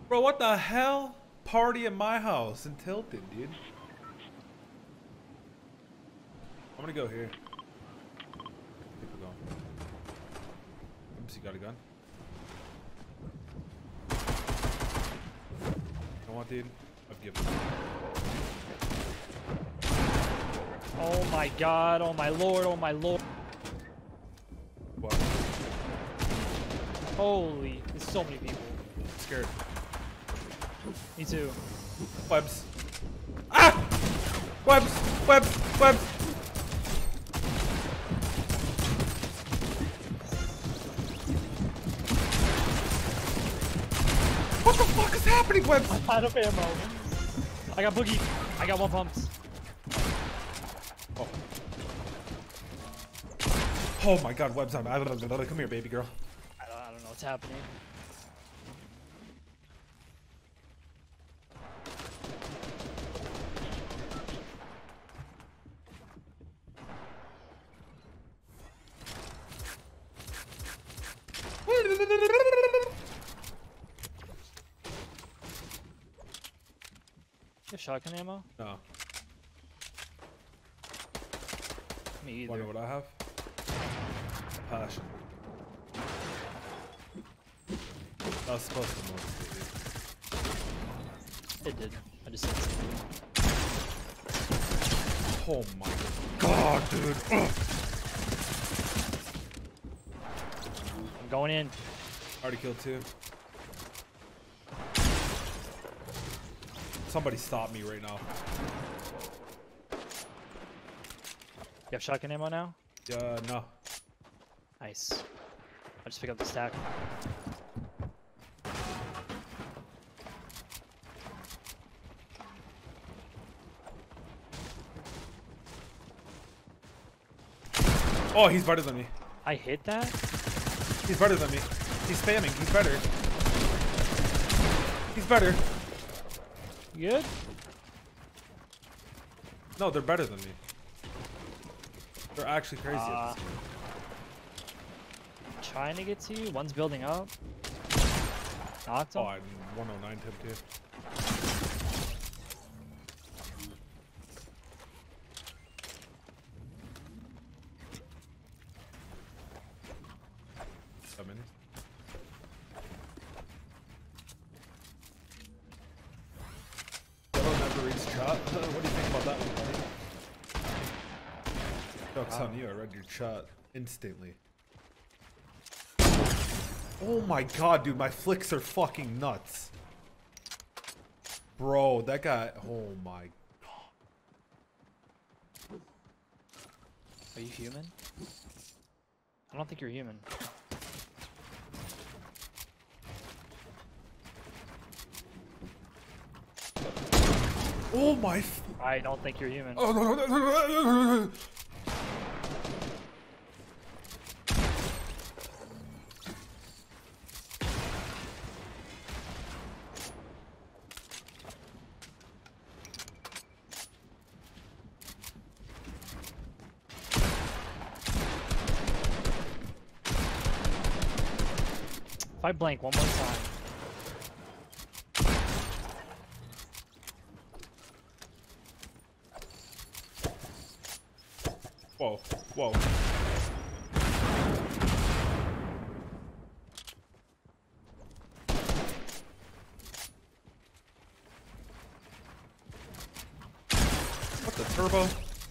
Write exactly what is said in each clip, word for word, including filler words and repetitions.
Bro, what the hell? Party at my house in Tilton, dude. I'm gonna go here. People going. Oops, you got a gun? You know what, dude? I've given up. Oh my god, oh my lord, oh my lord. What? Holy, there's so many people. I'm scared. Me too. Webs. Ah! Webs! Webs! Webs! What the fuck is happening, Webs? I'm out of ammo. I got boogie. I got one pumped. Oh. Oh my god, Webs on. Come here, baby girl. I don't, I don't know what's happening. You have shotgun ammo? No. Me either. Wonder what I have? Passion. That was supposed to motivate you. It did. I just said something. Oh my god, dude. Ugh. I'm going in. Already killed two. Somebody stop me right now. You have shotgun ammo now? Uh, no. Nice. I'll just pick up the stack. Oh, he's better than me. I hit that? He's better than me. He's spamming. He's better. He's better. You good? No, they're better than me. They're actually crazy Uh, at this. Trying to get to you. One's building up. Knocked him. Oh, I'm one oh nine tip too. Come in. Yellow never reads chat. What do you think about that one, buddy? Joke's on you, I read your chat instantly. Oh my god, dude, my flicks are fucking nuts. Bro, that guy, oh my god. Are you human? I don't think you're human. Oh my f- I don't think you're human. Oh, no, no, no, no, no, no, no. If I blank one more time. Whoa, whoa. What the turbo?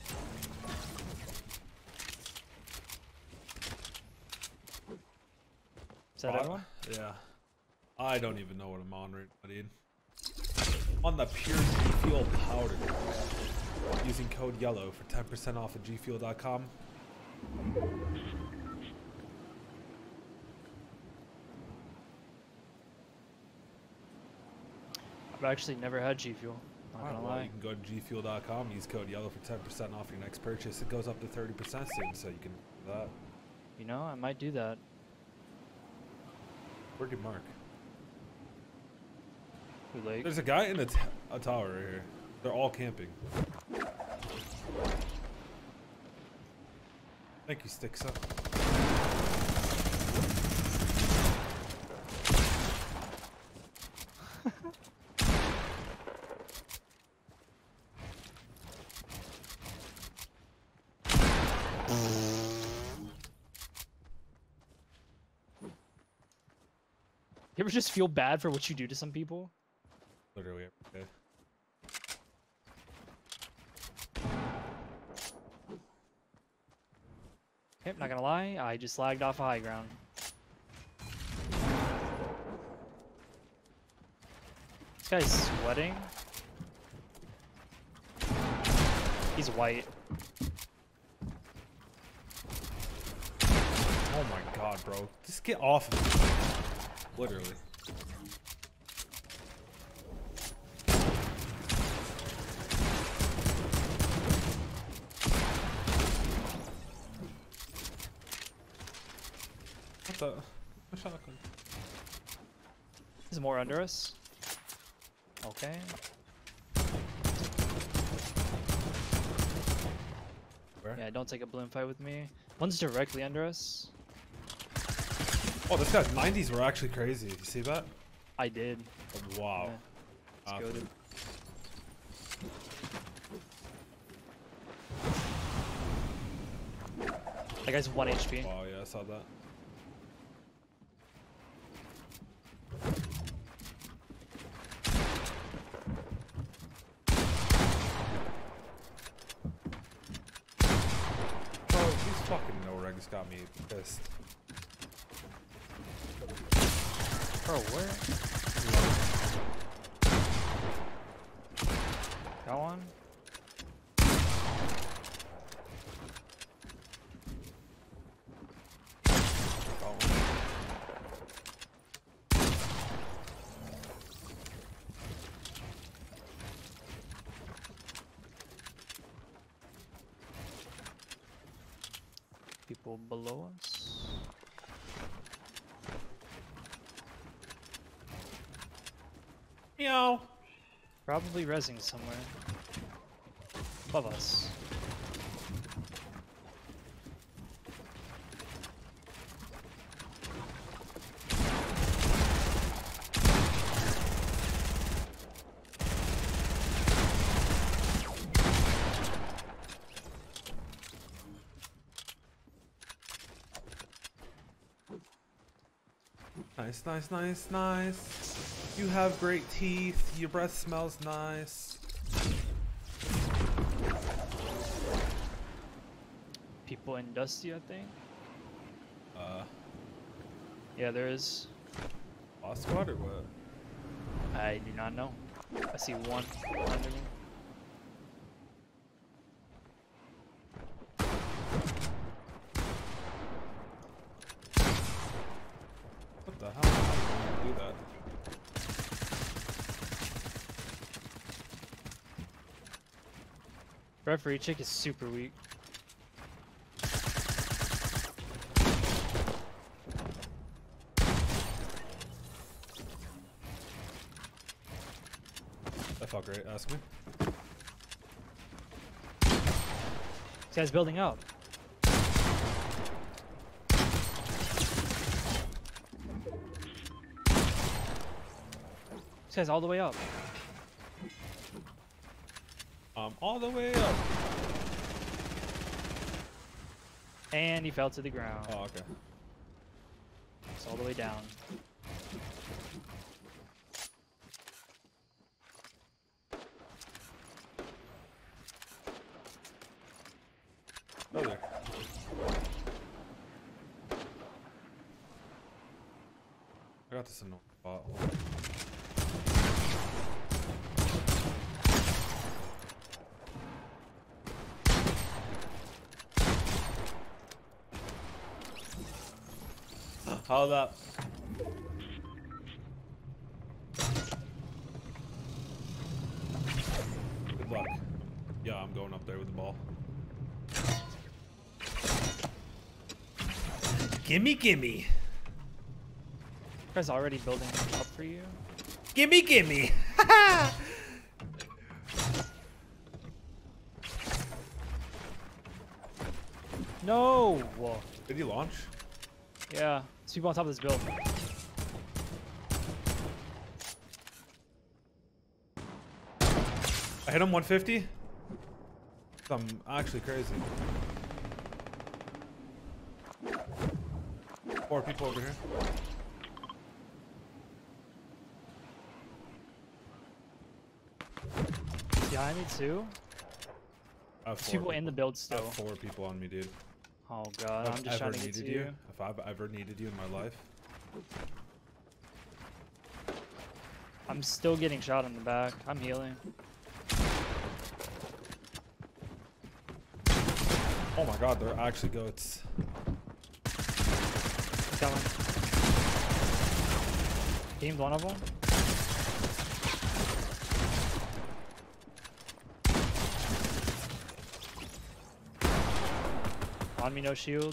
Is that Uh, everyone? Yeah. I don't even know what I'm on right now, dude. On the pure G Fuel powder. Using code YELLOW for ten percent off at G fuel dot com. I've actually never had G Fuel. Not Alright, gonna well, lie. you can go to G fuel dot com, use code YELLOW for ten percent off your next purchase. It goes up to thirty percent soon, so you can do that. You know, I might do that. Where'd you mark? Too late. There's a guy in a, t a tower right here. They're all camping. Thank you, Sticks Up. You ever just feel bad for what you do to some people? Literally every day. Okay, not gonna lie, I just lagged off a high ground. This guy's sweating. He's white. Oh my god, bro. Just get off of me. Literally. What the? A shotgun. There's more under us. Okay. Where? Yeah, don't take a balloon fight with me. One's directly under us. Oh, this guy's nineties were actually crazy. You see that? I did. Oh, wow. Yeah, Uh, let's go, dude. That guy's one H P. Wow, yeah, I saw that. Bro, these fucking no-regs got me pissed. Bro, where? Got one? Got one. People below us. Meow. Probably rezzing somewhere. Above us. Nice, nice, nice, nice. You have great teeth. Your breath smells nice. People in Dusty, I think. Uh, Yeah, there is. boss squad or what? I do not know. I see one under me. What the hell? How do you do that? Referee chick is super weak. That felt great. Ask me. This guy's building up. This guy's all the way up. Um, all the way up. And he fell to the ground. Oh, okay. It's all the way down. Oh, there. I got this in a spot. Hold on. Hold up. Good luck. Yeah, I'm going up there with the ball. Gimme, gimme. This guy's already building up for you. Gimme, gimme. No! Did he launch? Yeah, there's people on top of this build. I hit him one fifty. I'm actually crazy. Four people over here. Behind me too. I have There's four people in the people. build I still. have four people on me, dude. Oh god, If I'm I've just ever trying to get needed to you, you. if I've ever needed you in my life. I'm still getting shot in the back. I'm healing. Oh my god, they're actually goats. Coming. Teamed one of them. On me, no shield.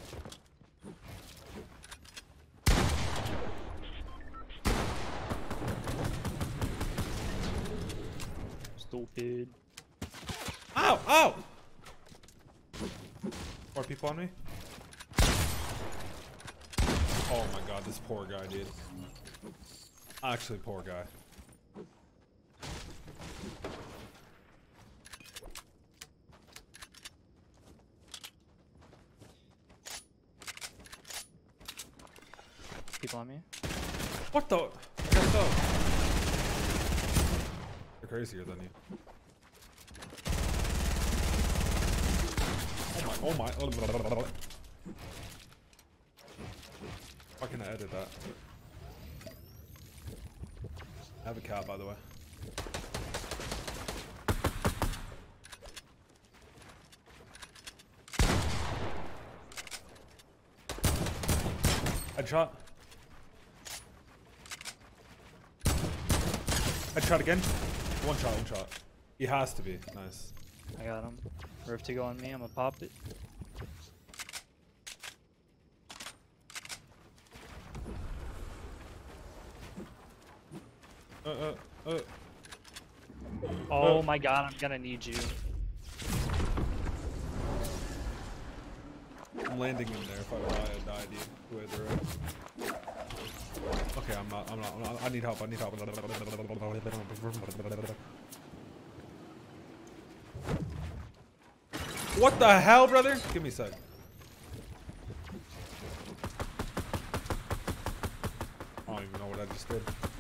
Stupid. Ow! Ow! More people on me? Oh my god, this poor guy, dude. Actually, poor guy. People on me. What the? I guess so. They're crazier than you. Oh my, oh my. Why can I edit that? I have a cap, by the way. Headshot. Headshot again. One shot, one shot. He has to be. Nice. I got him. Roof to go on me. I'm gonna pop it. Uh, uh, uh. Oh Uh. my god, I'm gonna need you. I'm landing in there. If I die, I die, dude. Who had the right? Okay, I'm not, I'm not, I'm not. I need help. I need help. What the hell, brother? Give me a sec. I don't even know what I just did.